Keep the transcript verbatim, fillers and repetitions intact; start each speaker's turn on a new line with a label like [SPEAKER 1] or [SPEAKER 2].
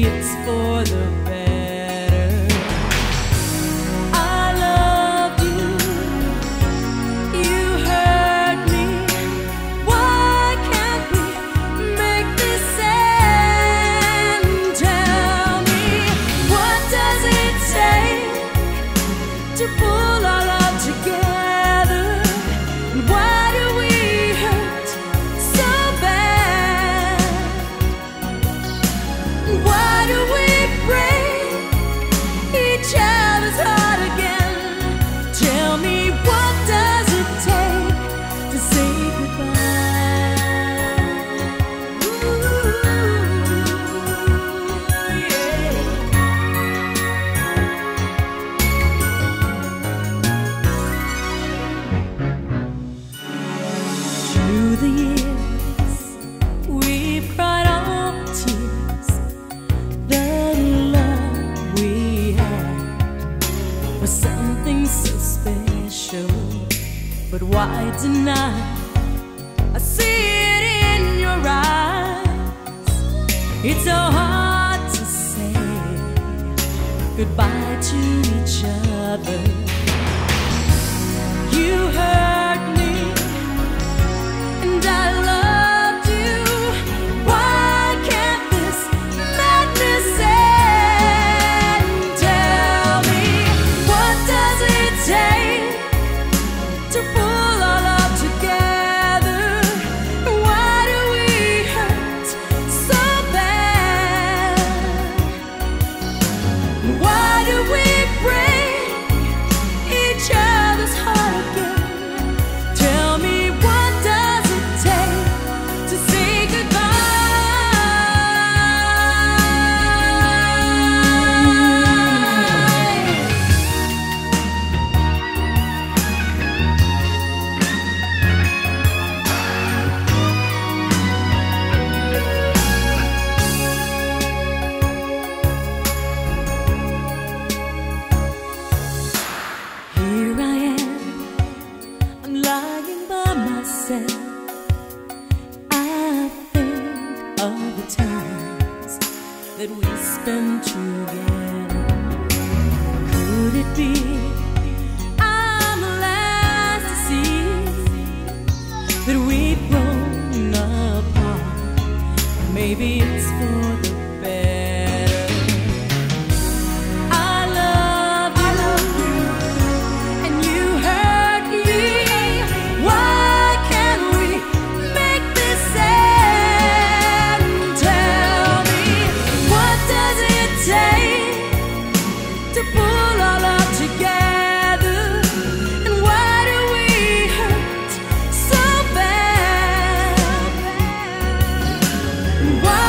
[SPEAKER 1] it's for the better. I loved you, you hurt me. Why can't we make this end? Tell me, what does it take to pull our love together? And why do we hurt so bad? And why do we break each other's heart again? Tell me, what does it take to say goodbye? Ooh, yeah. Through the years, we've cried all the tears. The love we had was something so special. But why deny? I see it in your eyes. It's so hard to say goodbye to each other. You hurt me, and I loved you. Why can't this madness end? Tell me, what does it take to pull our love together? Why do we hurt so bad? Why do we break each other's heart again? Tell me, what does it take to say goodbye? Here I am, I'm lying by myself. I think of the times that we spent together. Could it be I'm the last to see that we've grown apart? Maybe it's for the better. I love you, and you hurt me. Why can't we make this end? Tell me, what does it take to pull our love together? And why do we hurt so bad? Why